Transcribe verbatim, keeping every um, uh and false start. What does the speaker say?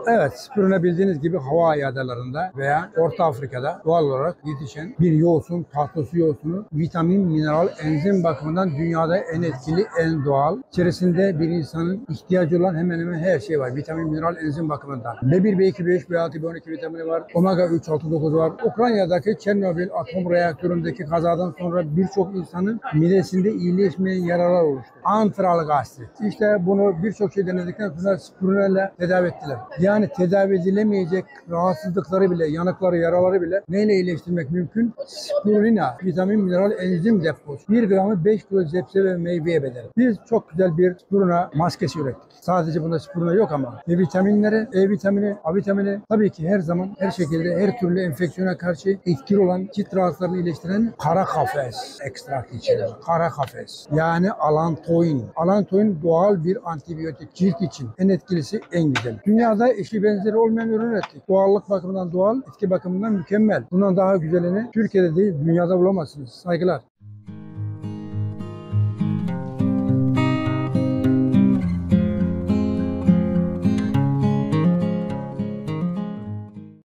Evet, spirulina bildiğiniz gibi Hawaii adalarında veya Orta Afrika'da doğal olarak yetişen bir yoğurtsun, tatlı su yoğursunu vitamin, mineral, enzim bakımından dünyada en etkili, en doğal. İçerisinde bir insanın ihtiyacı olan hemen hemen her şey var. Vitamin, mineral, enzim bakımından. B bir, B iki, B üç, B altı, B on iki vitamini var. Omega üç, altı, dokuz var. Ukrayna'daki Çernobil atom reaktöründeki kazadan sonra birçok insanın midesinde iyileşmeyen yaralar oluştu. Antral gastrit. İşte bunu birçok şey denedikten sonra spirulina ile tedavi ettiler. Yani tedavi edilemeyecek rahatsızlıkları bile, yanıkları, yaraları bile neyle iyileştirmek mümkün? Spirulina, vitamin, mineral, enzim deposu. bir gramı beş kilo zepse ve meyveye bedel. Biz çok güzel bir spirulina maskesi ürettik. Sadece bunda spirulina yok ama E vitaminleri, E vitamini, A vitamini tabii ki her zaman, her şekilde, her türlü enfeksiyona karşı etkili olan cilt rahatsızlarını iyileştiren kara kafes ekstraktı içeriyor. Kara kafes. Yani alantoin. Alantoin doğal bir antibiyotik. Cilt için en etkilisi, en güzel. Dünyada eşi benzeri olmayan ürün ürettik. Doğallık bakımından doğal, etki bakımından mükemmel. Bundan daha güzelini Türkiye'de değil, dünyada bulamazsınız. Saygılar.